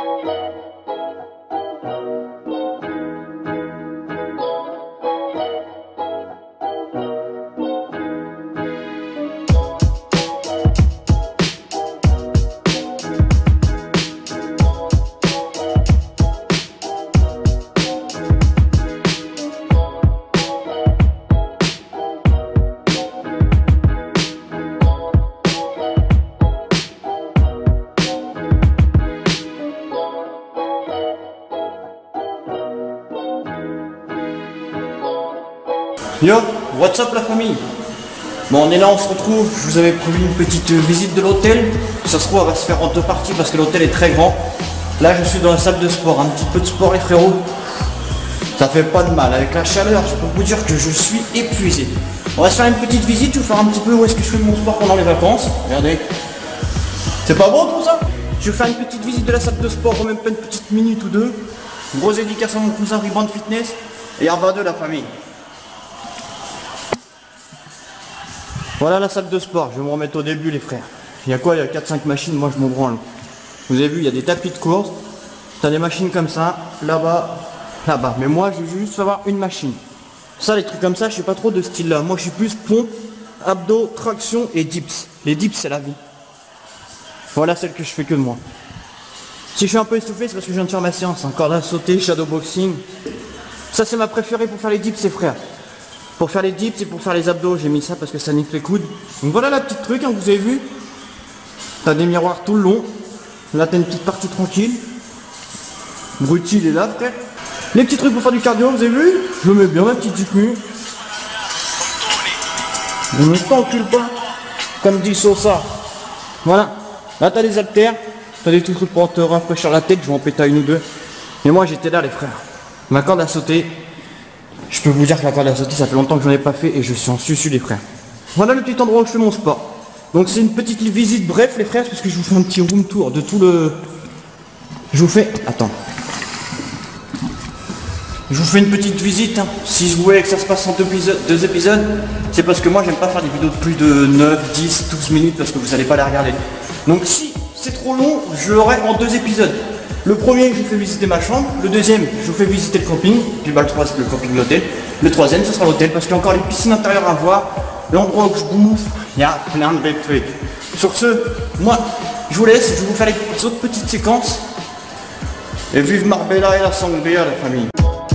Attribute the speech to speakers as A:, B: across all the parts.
A: Yo, what's up la famille? Bon, on est là, on se retrouve. Je vous avais prévu une petite visite de l'hôtel. Ça se trouve, elle va se faire en deux parties parce que l'hôtel est très grand. Là, je suis dans la salle de sport. Un petit peu de sport, les frérots. Ça fait pas de mal. Avec la chaleur, je peux vous dire que je suis épuisé. On va se faire une petite visite. Je vais faire un petit peu où est-ce que je fais mon sport pendant les vacances. Regardez. C'est pas bon tout ça? Je vais faire une petite visite de la salle de sport, même pas une petite minute ou deux. Grosse dédicace à mon cousin Riband Fitness. Et Arva 2 la famille. Voilà la salle de sport, je vais me remettre au début les frères. Il y a quoi? Il y a 4-5 machines, moi je m'en branle. Vous avez vu, il y a des tapis de course. T'as des machines comme ça, là-bas, là-bas. Mais moi je veux juste avoir une machine. Ça, les trucs comme ça, je suis pas trop de style là. Moi je suis plus pompe, abdos, traction et dips. Les dips c'est la vie. Voilà celle que je fais que de moi. Si je suis un peu essoufflé, c'est parce que je viens de faire ma séance. Corde à sauter, shadow boxing. Ça c'est ma préférée pour faire les dips, c'est frère. Pour faire les dips et pour faire les abdos, j'ai mis ça parce que ça nique les coudes. Donc voilà la petite truc, hein, vous avez vu. T'as des miroirs tout le long. Là t'as une petite partie tranquille. Brutti il est là frère. Les petits trucs pour faire du cardio, vous avez vu. Je mets bien ma petite jupue. Ne t'encule pas. Comme dit Sosa. Voilà. Là t'as des haltères. T'as des trucs pour te rafraîchir la tête. Je vais en péter une ou deux. Et moi j'étais là les frères. Ma corde à sauter. Je peux vous dire que la corde à sauter, ça fait longtemps que j'en ai pas fait et je suis en susu les frères. Voilà le petit endroit où je fais mon sport. Donc c'est une petite visite bref les frères, parce que je vous fais un petit room tour de tout le... Je vous fais... Attends. Je vous fais une petite visite. Hein. Si je voulais que ça se passe en deux épisodes, c'est parce que moi j'aime pas faire des vidéos de plus de 9, 10, 12 minutes parce que vous allez pas les regarder. Donc si c'est trop long, je l'aurai en 2 épisodes. Le premier, je vous fais visiter ma chambre. Le deuxième, je vous fais visiter le camping. Puis bah, le troisième, le camping de l'hôtel. Le troisième, ce sera l'hôtel parce qu'il y a encore les piscines intérieures à voir. L'endroit où je bouffe, il y a plein de belles trucs. Sur ce, moi, je vous laisse. Je vais vous faire les autres petites séquences. Et vive Marbella et la Sangria, la famille.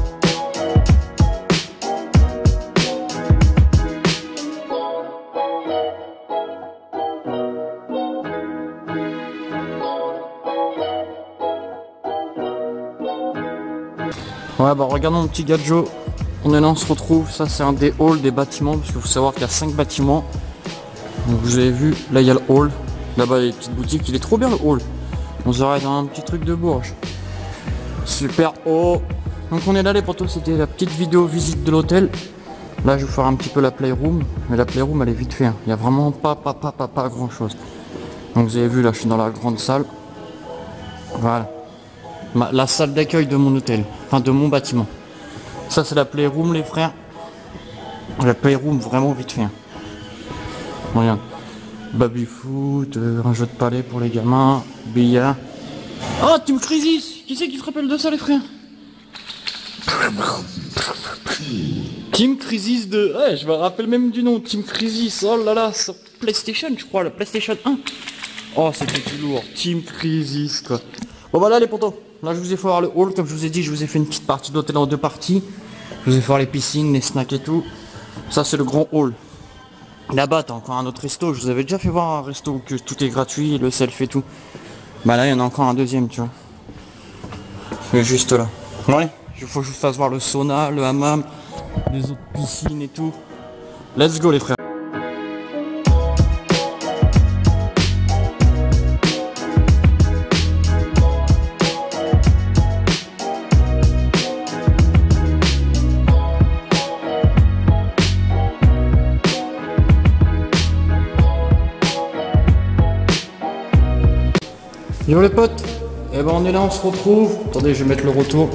A: Ouais bah regardons mon petit gadget, on est là, on se retrouve, ça c'est un des halls des bâtiments, parce qu'il faut savoir qu'il y a 5 bâtiments. Donc vous avez vu, là il y a le hall, là-bas il y a les petites boutiques, il est trop bien le hall. On se arrête dans un petit truc de Bourges. Super haut. Donc on est là les potos, c'était la petite vidéo visite de l'hôtel. Là je vais vous faire un petit peu la playroom, mais la playroom elle est vite fait, hein. Il n'y a vraiment pas grand chose. Donc vous avez vu là je suis dans la grande salle. Voilà. La salle d'accueil de mon hôtel, enfin de mon bâtiment. Ça c'est la playroom les frères. La playroom vraiment vite fait. Regarde. Baby foot, un jeu de palais pour les gamins, billard. Oh Team Crisis. Qui c'est qui se rappelle de ça les frères? Team Crisis 2. Ouais je me rappelle même du nom. Team Crisis. Oh là là, sur PlayStation je crois, la PlayStation 1. Oh c'était du lourd. Team Crisis quoi. Bon voilà les potos. Là je vous ai fait voir le hall, comme je vous ai dit, je vous ai fait une petite partie d'hôtel en 2 parties. Je vous ai fait voir les piscines, les snacks et tout. Ça c'est le grand hall. Là-bas t'as encore un autre resto, je vous avais déjà fait voir un resto où que tout est gratuit, le self et tout. Bah là il y en a encore un deuxième tu vois. Mais juste là. Ouais, il faut que je vous fasse voir le sauna, le hammam, les autres piscines et tout. Let's go les frères. Yo les potes, et ben on est là, on se retrouve. Attendez, je vais mettre le retour.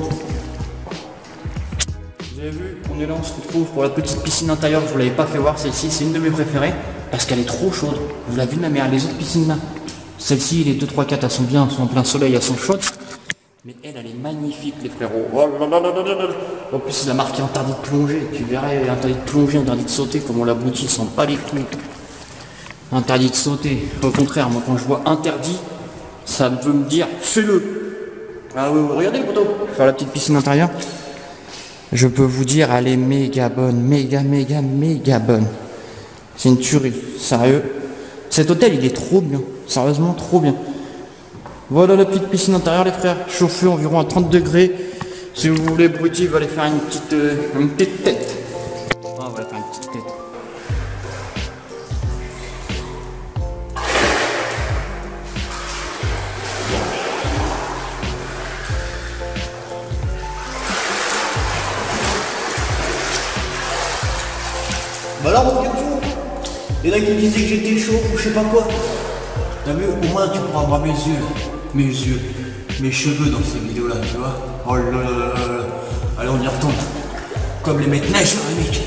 A: Vous avez vu, on est là, on se retrouve pour la petite piscine intérieure. Je vous l'avais pas fait voir, celle-ci, c'est une de mes préférées parce qu'elle est trop chaude. Vous l'avez vu ma mère, les autres piscines là. Celle-ci, les 2, 3, 4, elles sont bien, elles sont en plein soleil, elles sont chaudes. Mais elle est magnifique les frérots. Oh là là là là là là. En plus il a marqué interdit de plonger. Tu verrais, interdit de plonger, interdit de sauter, comme on l'aboutit, ils sont pas les couilles. Interdit de sauter. Au contraire, moi quand je vois interdit, ça veut me dire fais-le. Ah oui, regardez le poteau. Je vais faire la petite piscine intérieure. Je peux vous dire, elle est méga bonne, méga bonne. C'est une tuerie, sérieux. Cet hôtel il est trop bien, sérieusement trop bien. Voilà la petite piscine intérieure les frères, chauffée environ à 30 degrés. Si vous voulez, Bruty va aller faire une petite tête. Ah, on va aller faire une petite tête.
B: Bah alors mon garçon, il y en a qui disaient que j'étais chaud ou je sais pas quoi. T'as vu, au moins tu pourras voir mes cheveux dans ces vidéos là, tu vois. Oh là là là là là. Allez on y retourne. Comme les mecs neige les mecs.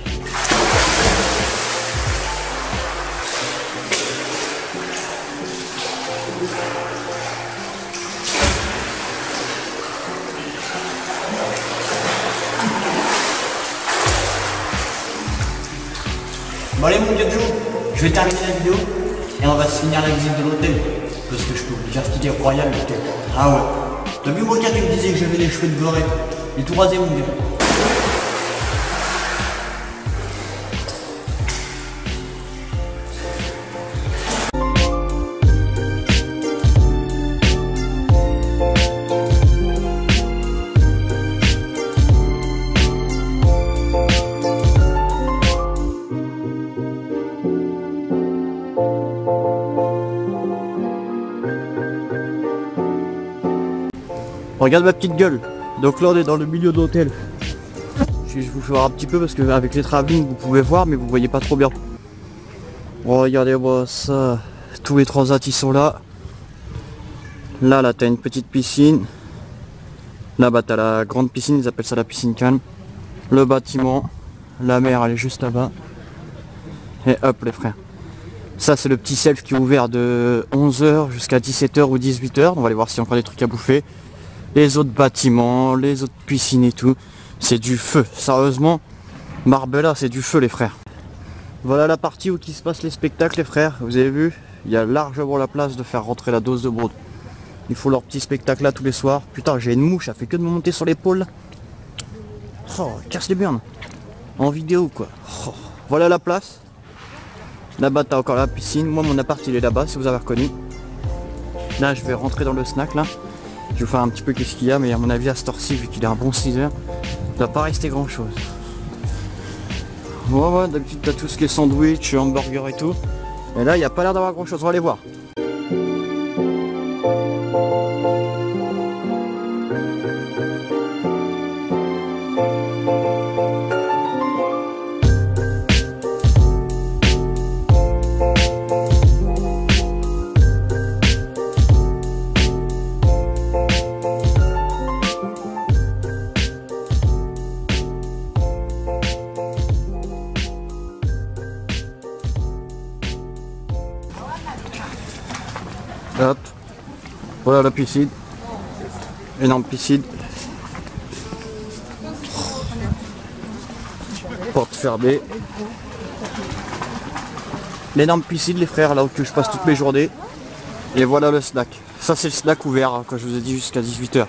B: Bon allez mon Joe, je vais terminer la vidéo et on va se finir la visite de l'hôtel. Parce que je peux vous dire qu'il est royal l'hôtel. Ah ouais. T'as vu mon gars, tu me disais que j'avais les cheveux de beurré. Et tout rasé mon gars.
A: Regarde ma petite gueule. Donc là on est dans le milieu de l'hôtel. Je vais vous faire un petit peu parce que avec les travelling vous pouvez voir mais vous voyez pas trop bien. Regardez-moi ça. Tous les transats ils sont là. Là t'as une petite piscine. Là-bas t'as la grande piscine, ils appellent ça la piscine calme. Le bâtiment. La mer elle est juste là-bas. Et hop les frères. Ça c'est le petit self qui est ouvert de 11h jusqu'à 17h ou 18h. On va aller voir s'il y a encore des trucs à bouffer. Les autres bâtiments, les autres piscines et tout. C'est du feu, sérieusement. Marbella c'est du feu les frères. Voilà la partie où qui se passe les spectacles les frères. Vous avez vu, il y a largement la place de faire rentrer la dose de brode. Ils font leur petit spectacle là tous les soirs. Putain j'ai une mouche, ça fait que de me monter sur l'épaule. Oh, casse les burnes. En vidéo quoi. Oh, voilà la place. Là-bas t'as encore la piscine. Moi mon appart il est là-bas si vous avez reconnu. Là je vais rentrer dans le snack là. Je vais vous faire un petit peu qu'est-ce qu'il y a, mais à mon avis à cette heure-ci, vu qu'il est un bon 6 heures, il va pas rester grand chose. Ouais d'habitude t'as tout ce qui est sandwich, hamburger et tout. Et là il n'y a pas l'air d'avoir grand chose, on va aller voir. Hop, voilà la piscine, énorme piscine, porte fermée, l'énorme piscine les frères là où je passe toutes mes journées, et voilà le snack, ça c'est le snack ouvert hein, quand je vous ai dit jusqu'à 18h.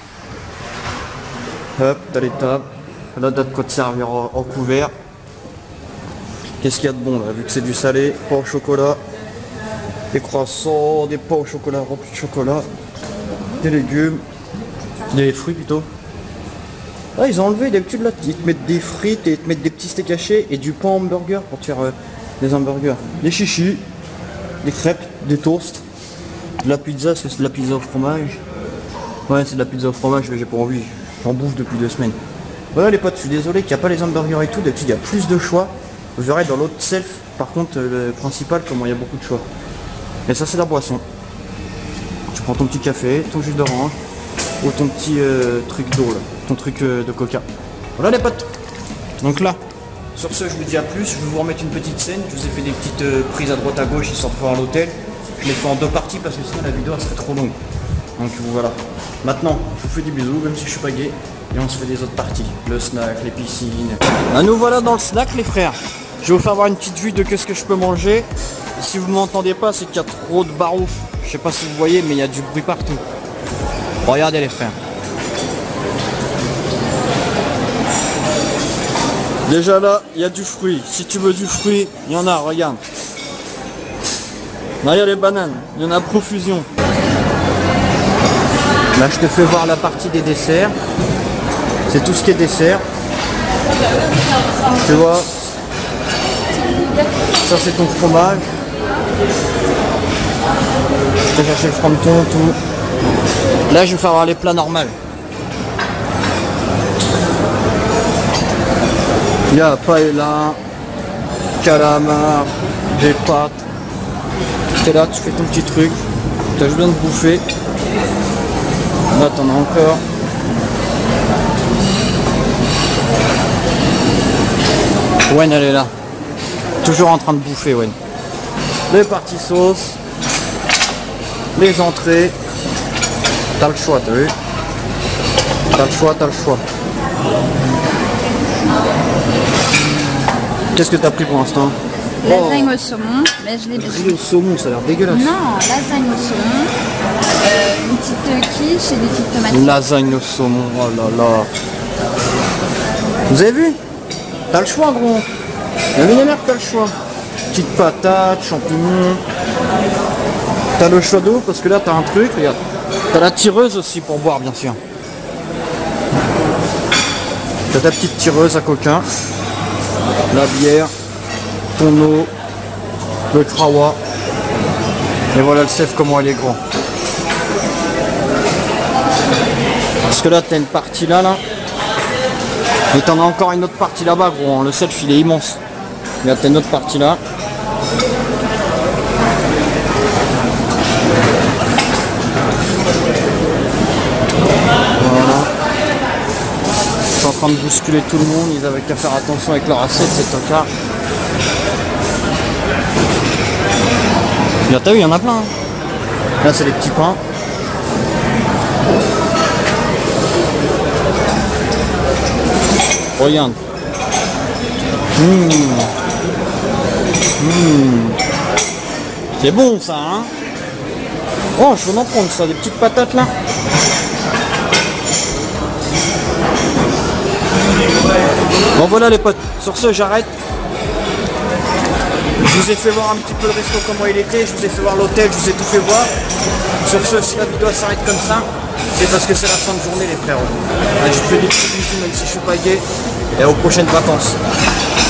A: Hop, t'as les tables, là t'as de quoi te servir en couvert. Qu'est-ce qu'il y a de bon là, vu que c'est du salé, pain au chocolat. Des croissants, des pains au chocolat remplis de chocolat, des légumes, des fruits plutôt. Ah ils ont enlevé d'habitude là, ils te mettent des frites et ils te mettent des petits steaks hachés et du pain hamburger pour te faire des hamburgers. Des chichis, des crêpes, des toasts, de la pizza, c'est de la pizza au fromage. Ouais c'est de la pizza au fromage mais j'ai pas envie, j'en bouffe depuis 2 semaines. Voilà les potes, je suis désolé qu'il n'y a pas les hamburgers et tout, d'habitude il y a plus de choix. Vous verrez dans l'autre self, par contre le principal comment il y a beaucoup de choix. Et ça c'est la boisson. Tu prends ton petit café, ton jus d'orange ou ton petit truc d'eau là, ton truc de coca. Voilà les potes. Donc là, sur ce je vous dis à plus, je vais vous remettre une petite scène, je vous ai fait des petites prises à droite à gauche histoire de faire l'hôtel. Je l'ai fait en 2 parties parce que sinon la vidéo elle serait trop longue. Donc voilà. Maintenant, je vous fais des bisous, même si je suis pas gay. Et on se fait des autres parties. Le snack, les piscines. Bah, nous voilà dans le snack, les frères. Je vais vous faire voir une petite vue de qu'est-ce que je peux manger. Et si vous m'entendez pas, c'est qu'il y a trop de barouf. Je sais pas si vous voyez, mais il y a du bruit partout. Regardez, les frères. Déjà là, il y a du fruit. Si tu veux du fruit, il y en a, regarde. Là, il y a les bananes. Il y en a à profusion. Là, je te fais voir la partie des desserts. C'est tout ce qui est dessert. Tu vois. Ça, c'est ton fromage. Je t'ai cherché le fronton, tout. Là, je vais faire voir les plats normaux. Il y a paella, calamar, des pâtes. T'es là, tu fais ton petit truc. T'as juste besoin de bouffer. Là, t'en as encore. Wen, elle est là. Toujours en train de bouffer, Wen. Les parties sauces. Les entrées. T'as le choix, t'as vu? T'as le choix, t'as le choix. Qu'est-ce que t'as pris pour l'instant?
C: Lasagne au saumon, mais je l'ai
A: Le saumon, ça a l'air dégueulasse.
C: Non, lasagne au saumon, une petite quiche et des petites tomates.
A: Lasagne au saumon, oh là là. Vous avez vu? T'as le choix, gros. La millionnaire, t'as le choix. Petite patate, champignons. T'as le choix d'eau parce que là t'as un truc, regarde. T'as la tireuse aussi pour boire, bien sûr. T'as ta petite tireuse à coquin. La bière, ton eau, le krawa. Et voilà le cef comment elle est grand. Parce que là t'as une partie là. Et t'en as encore une autre partie là-bas, gros. Le self il est immense. Regarde, t'as une autre partie là. Voilà. Je suis en train de bousculer tout le monde. Ils avaient qu'à faire attention avec leur assiette, c'est tocard. Là, t'as vu, il y en a plein. Hein. Là, c'est les petits pains. Regarde. C'est bon ça, hein. Oh, je veux en prendre ça, des petites patates là. Bon voilà les potes, sur ce j'arrête. Je vous ai fait voir un petit peu le resto comment il était, je vous ai fait voir l'hôtel, je vous ai tout fait voir. Sur ce, si la vidéo s'arrête comme ça, c'est parce que c'est la fin de journée les frérots. Je vous fais des petits bisous même si je suis pas gay. Et aux prochaines vacances.